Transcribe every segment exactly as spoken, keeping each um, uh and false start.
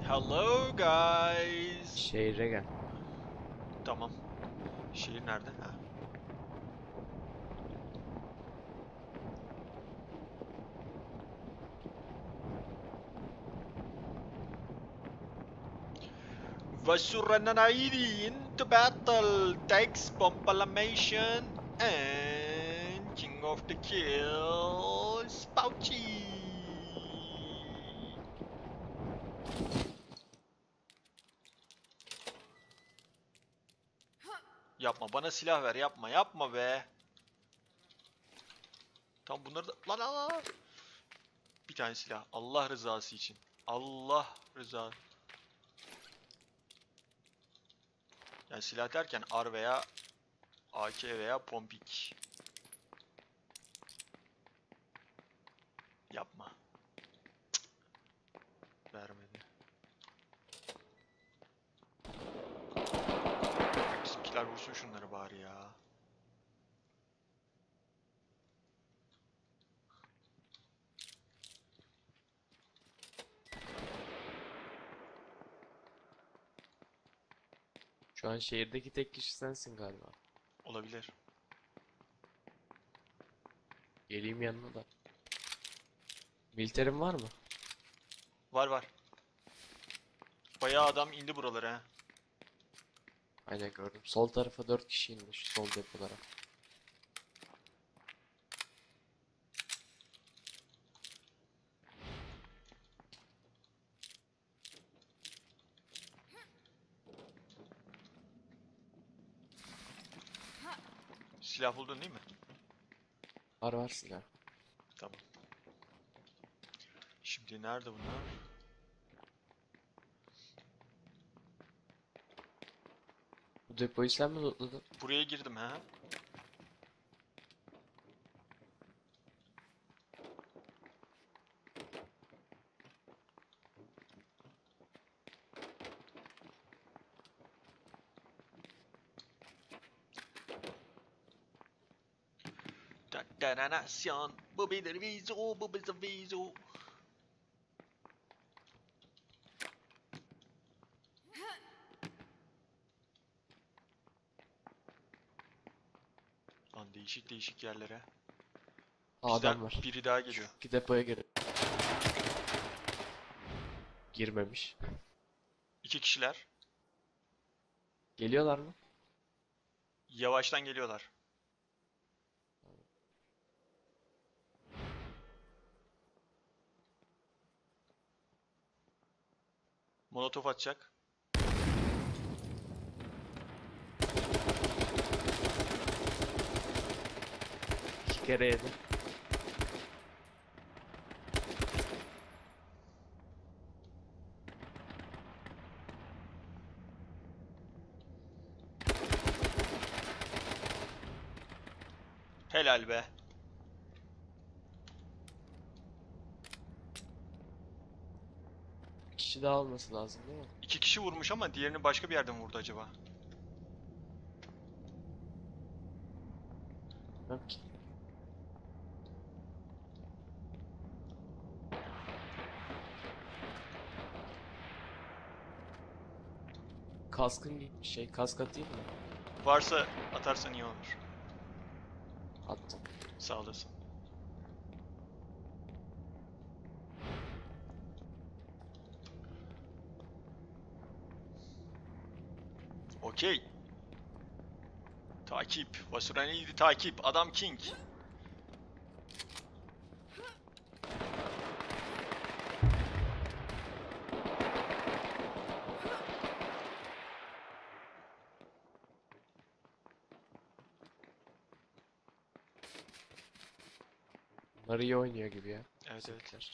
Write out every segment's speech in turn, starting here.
Hello guys. Şehre gel. Tamam. Şehir nerede? Ha. Vasurananairi into battle takes Bombalamation and King of the Kills Pouchy. Yapma bana silah ver yapma yapma be. Tam bunları da lan lan lan. Bir tane silah Allah rızası için. Allah rızası. Yani silah derken R veya A K veya pompik. Yapma. Cık. Vermedi. Bizimkiler vursun şunları bari ya. Şu an şehirdeki tek kişi sensin galiba. Olabilir. Geleyim yanına da. Militerin var mı? Var var. Bayağı adam indi buralara. Aynen gördüm. Sol tarafa dört kişi indi şu sol depolara. Silah buldun değil mi? Var var silah. Tamam. Şimdi nerede bunlar? Bu depoyu sen mi lootladın? Buraya girdim ha. Detonasyon. Bu bir vizu, bu bir vizu. Lan değişik değişik yerlere. Aa, Bizden adam var. biri daha geliyor. Ki depoya gir. Girmemiş. İki kişiler. Geliyorlar mı? Yavaştan geliyorlar. Molotof atacak. İki kere yedim. Helal be. Bir kişi daha olması lazım değil mi? İki kişi vurmuş ama diğerini başka bir yerden vurdu acaba. Yok ki. Kaskın gitmiş şey. Kask atayım mı? Varsa atarsan iyi olur. Attım. Sağ olasın. Okey. Takip. Vasuranidi takip. Adam King. Bunlar iyi oynuyor gibi ya. Evet evet. Bizimkiler.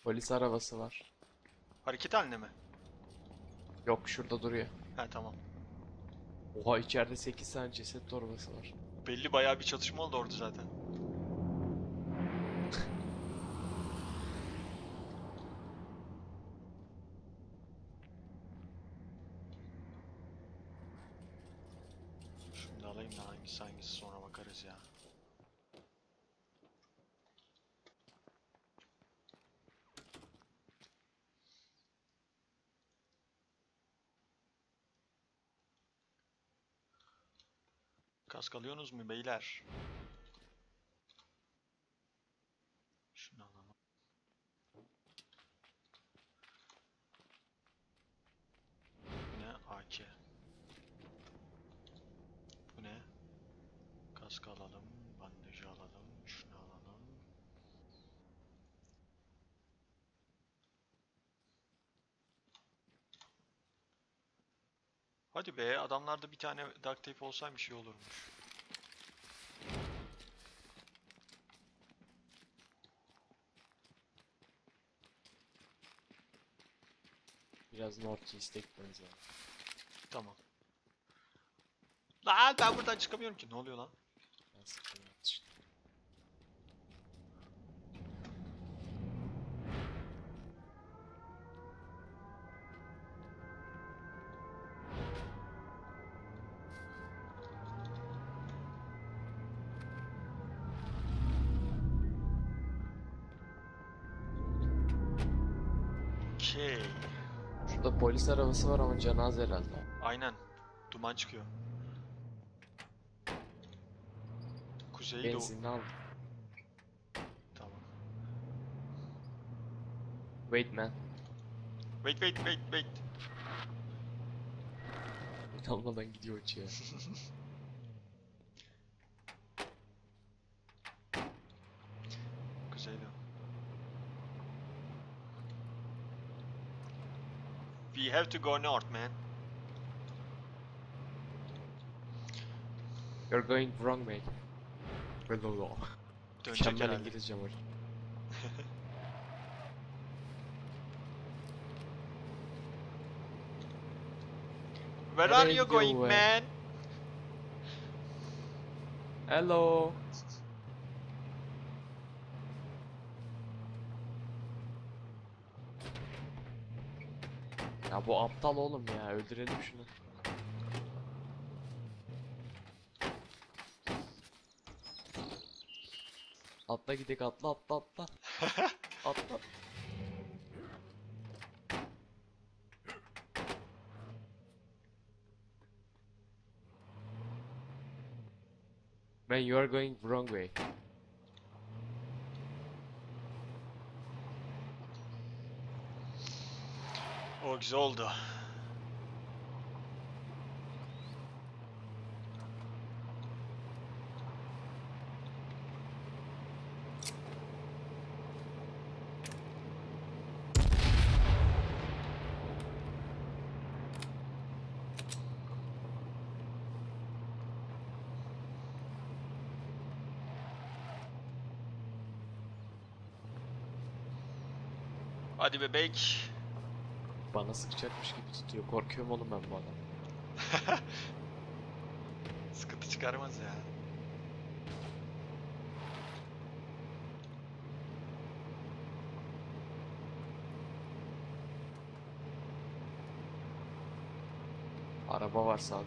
Polis arabası var. Hareket halinde mi? Yok, şurada duruyor. He tamam. Oha, içeride sekiz tane ceset torbası var. Belli bayağı bir çatışma oldu orada zaten. Şunu da alayım da hangisi hangisi sonra bakarız ya. Kask alıyorsunuz mu beyler? Şunu alalım. Bu ne? A K. Bu ne? Kask alalım. Bandajı alalım. Şunu alalım. Hadi be, adamlarda bir tane duct tape olsaymış şey olurmuş. Biraz North East'e gitmemiz lazım. Tamam. Lan ben buradan çıkamıyorum ki. Ne oluyor lan? Ben sıkıyorum işte. Okey. Şurada polis arabası var ama canı az herhalde. Aynen. Duman çıkıyor. Kuzeydoğu. Benzinli aldım. Tamam. Wait man. Wait wait wait wait. Kalmadan gidiyor uçuyor. Kuzeydoğu. We have to go north, man. You're going wrong way. Dönecek Dönecek Mükemmel herhalde. İngilizcem var. Where Nereye are you gidiyor going, bu ya? man? Hello. Ya bu aptal oğlum ya, öldürelim şunu. Atla gidelim, atla atla atla. Atla. Man, you are going wrong way. O güzel oldu. Hadi bebek. Bana sıkacakmış gibi tutuyor. Korkuyorum oğlum ben bu adam. Sıkıntı çıkarmaz ya. Araba var sağda.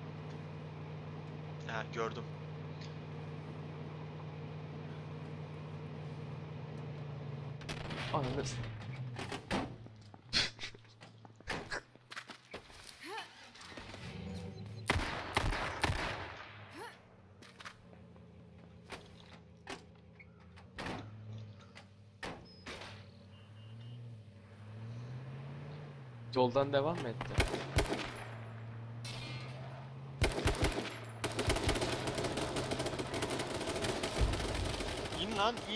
Ha gördüm. Ananı. Yoldan devam mı etti? İn lan in.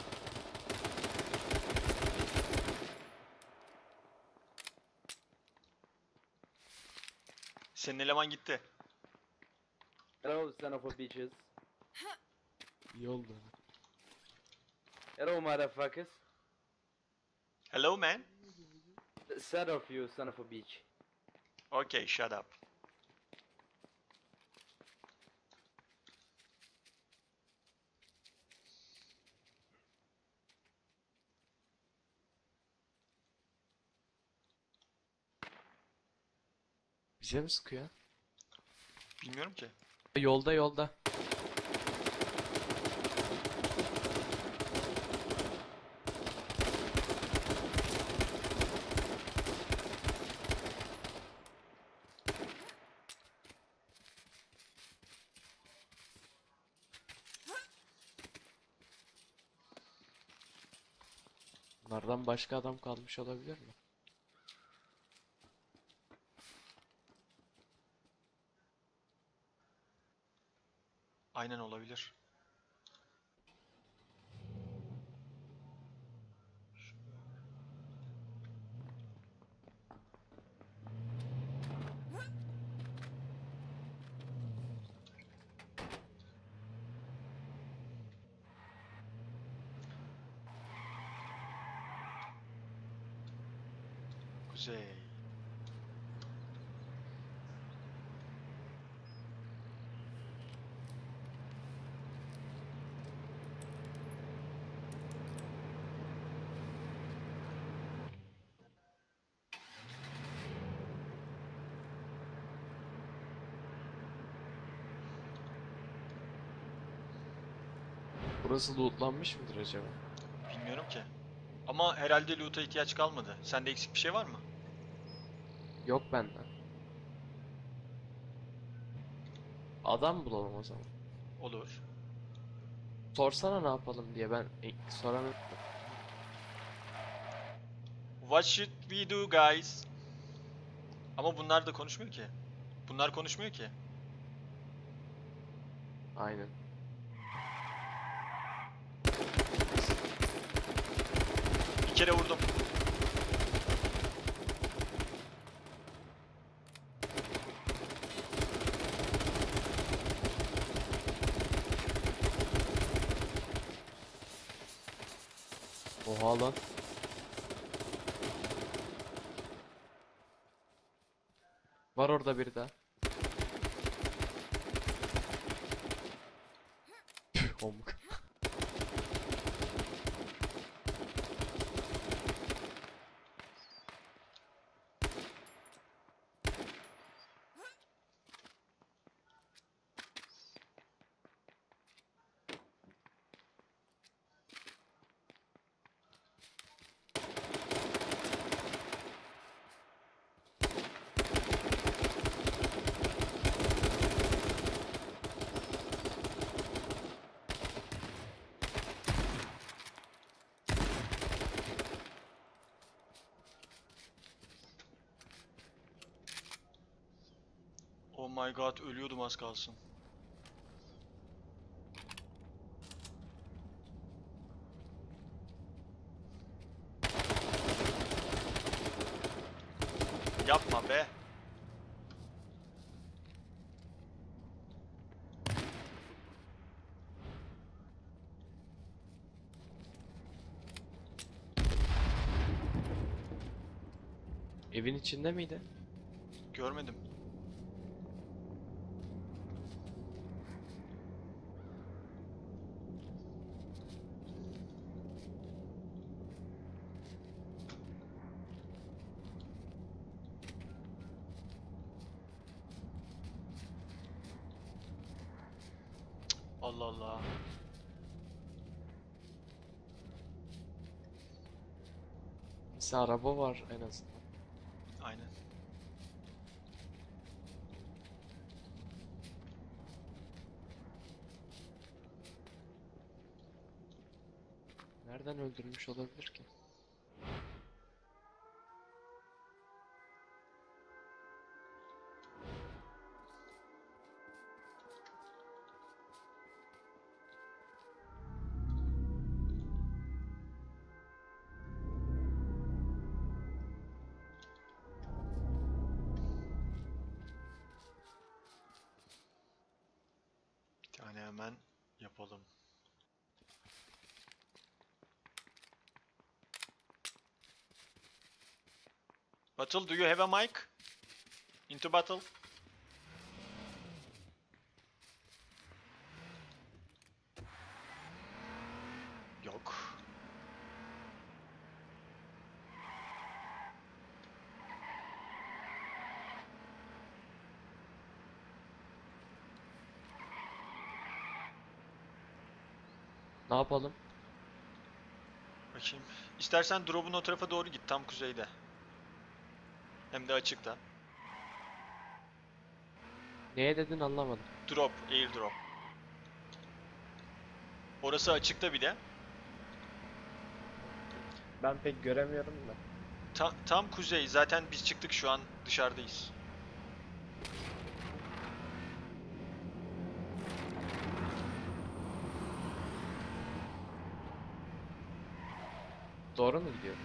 Senin eleman gitti. Hello, son of a bitches. İyi oldu. Hello, motherfuckers. Hello man. Set off, you son of a bitch. Okay, shut up. Bize mi sıkıyor? Bilmiyorum ki. Yolda yolda. Bunlardan başka adam kalmış olabilir mi? Aynen olabilir. Kuzey. Burası lootlanmış mıdır acaba? Bilmiyorum ki. Ama herhalde loot'a ihtiyaç kalmadı. Sende eksik bir şey var mı? Yok benden. Adam bulalım o zaman. Olur. Sorsana ne yapalım diye ben e, soramıyorum. What should we do guys? Ama bunlar da konuşmuyor ki. Bunlar konuşmuyor ki. Aynen. Bir kere vurdum. Oha lan. Var orada biri daha. Püh, omuk. Oh my god, ölüyordum az kalsın. Yapma be. Evin içinde miydi? Görmedim. Allah Allah. Mesela araba var en azından. Aynen. Nereden öldürmüş olabilir ki? Bir tane hemen yapalım. Battle, do you have a mic? Into battle. Yok. Ne yapalım? Bakayım. İstersen drop'un o tarafa doğru git, tam kuzeyde. Hem de açıkta. Neye dedin anlamadım. Drop, airdrop. Orası açıkta bir de. Ben pek göremiyorum da. Ta- tam kuzey. Zaten biz çıktık, şu an dışarıdayız. Doğru mu gidiyor?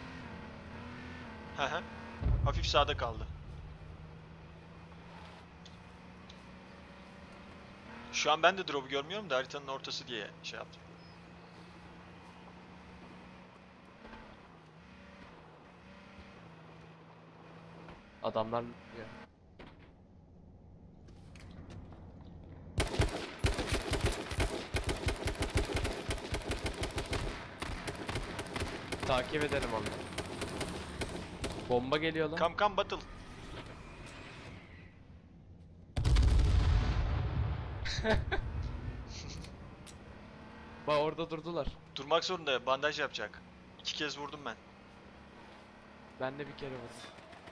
Hı hı. Hafif sağda kaldı. Şu an ben de drop'u görmüyorum da haritanın ortası diye şey yaptım. Adamlar gidiyor. Takip edelim onu. Bomba geliyor lan. Come come battle. Bak orada durdular. Durmak zorunda, bandaj yapacak. İki kez vurdum ben. Ben de bir kere vurdum.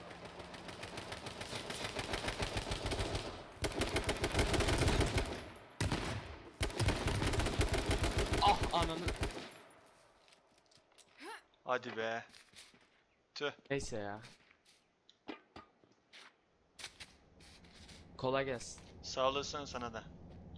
Ah ananı. Hadi be. Tüh. Neyse ya. Kolay gelsin. Sağ olasın sana da.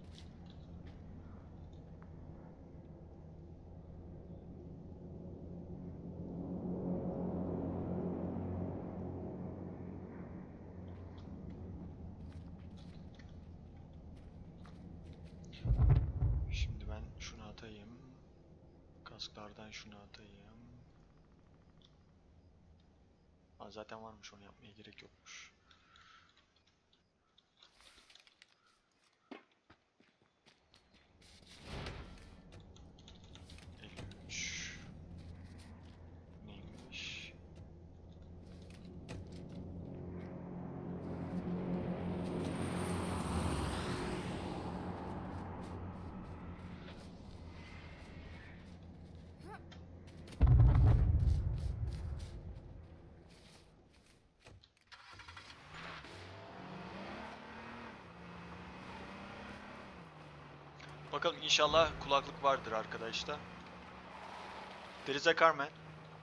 Şimdi ben şunu atayım. Kasklardan şunu atayım. Aa, zaten varmış, onu yapmaya gerek yokmuş. elli üç. Neymiş? Bakalım, inşallah kulaklık vardır arkadaşlar. There is a car man.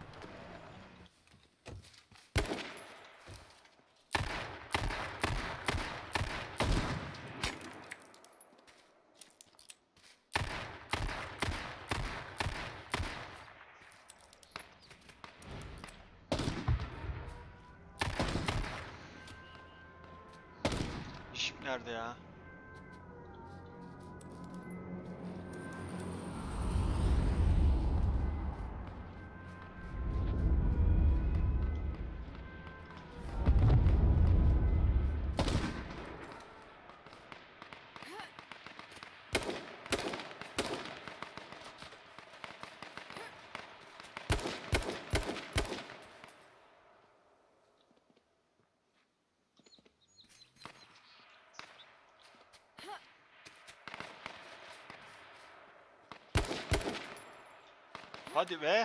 Işık nerede ya? Hadi be.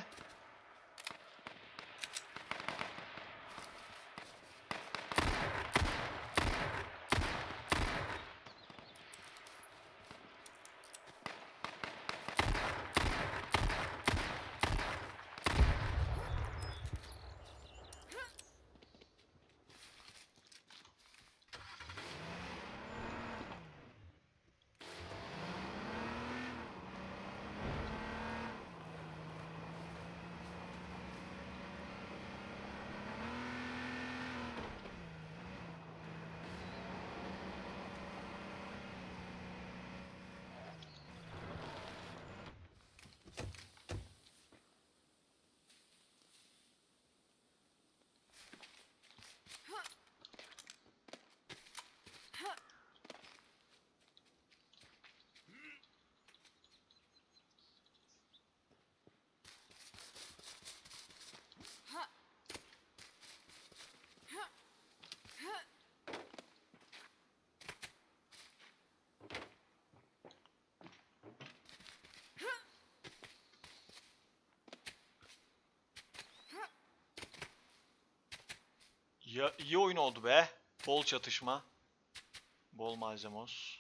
Ya, iyi oyun oldu be. Bol çatışma. Bol malzemos.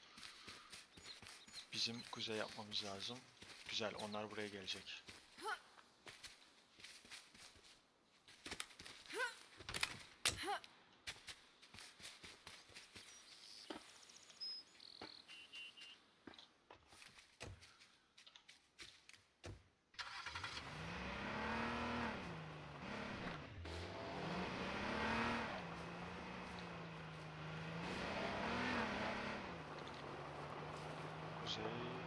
Bizim kuzey yapmamız lazım. Güzel, onlar buraya gelecek. Kuzey.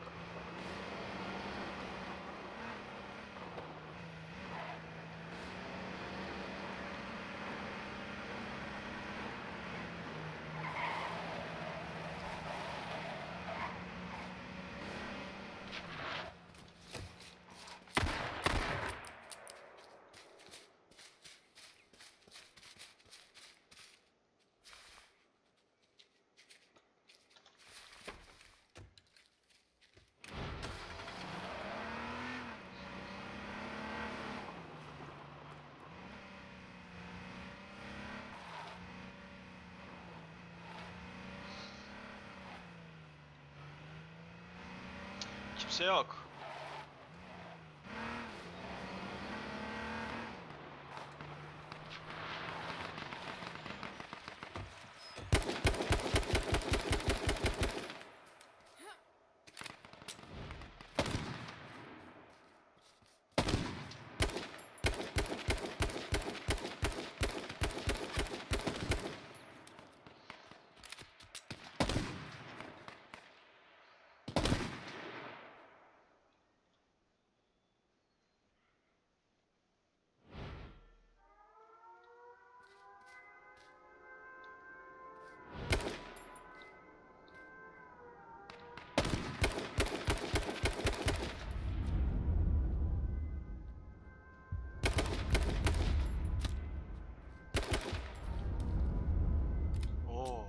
Kimse yok. Oo.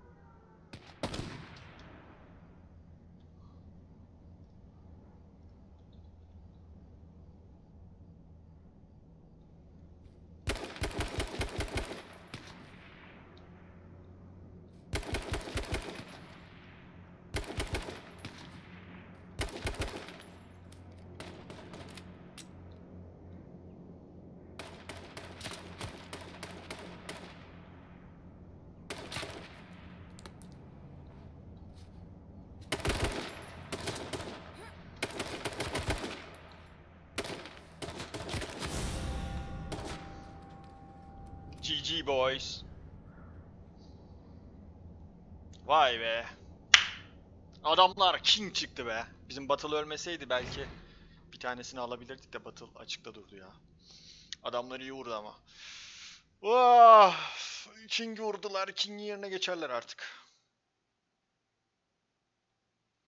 G G boys. Vay be. Adamlar king çıktı be. Bizim Battle ölmeseydi belki bir tanesini alabilirdik de Battle açıkta durdu ya. Adamlar iyi vurdu ama. Oh, King'i vurdular. King'in yerine geçerler artık.